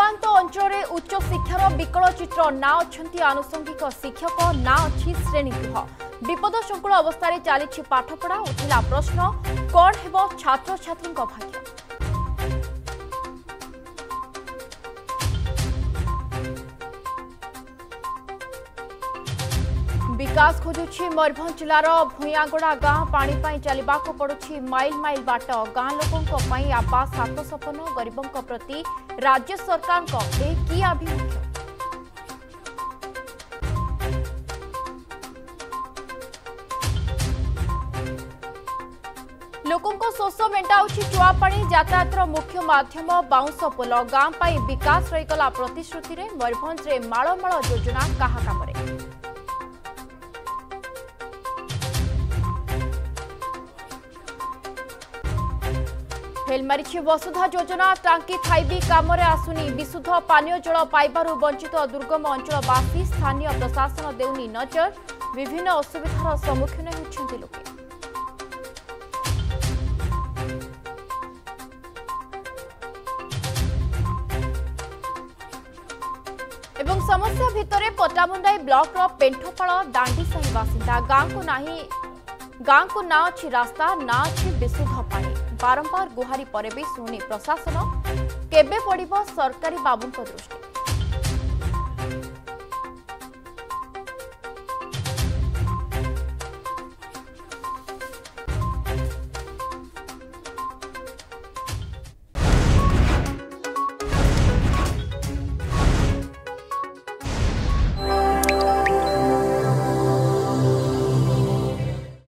प्रत्यंत अंचल में उच्च शिक्षार विकल चित्र ना अच्छी आनुषंगिक शिक्षक ना अच्छी श्रेणीगृह विपदसंकुल अवस्था चली पाठपढ़ा उठिला प्रश्न कौन हेब छात्र छात्री भाग्य। विकास खोजुछि मयूरभंज जिलार भूयागोड़ा गाँ पानी चलने पड़ुछि माइल माइल बाट गाँ लोकों आवास हाथ सपन गरीबों प्रति राज्य सरकार की आभिमुख्य। लोकों शोष मेटाऊछि चुआपाणी यातायातर मुख्य माध्यम बाउंस पोल गाँ विकास रहीगला प्रतिश्रुति में मयूरभंज में मालमाल योजना कहा काम। फेल मारी वसुधा योजना टांकी खाइबी काम आसुनी विशुद्ध पानीय जल पाइबारु वंचित दुर्गम अंचलवासी स्थानीय प्रशासन देउनी नजर विभिन्न असुविधार सम्मुखीन होउछन्ति लोके। एवं समस्या भितरे पटामुंडाई ब्लॉक रो पेंठपाड़ दांडीसाही बासिंदा गाँ को ना अच्छी रास्ता ना अच्छी विशुद्ध पानी बारंबार गुहारी पर भी शुणी प्रशासन केबे पड़िबो सरकारी बाबुंक दृष्टि।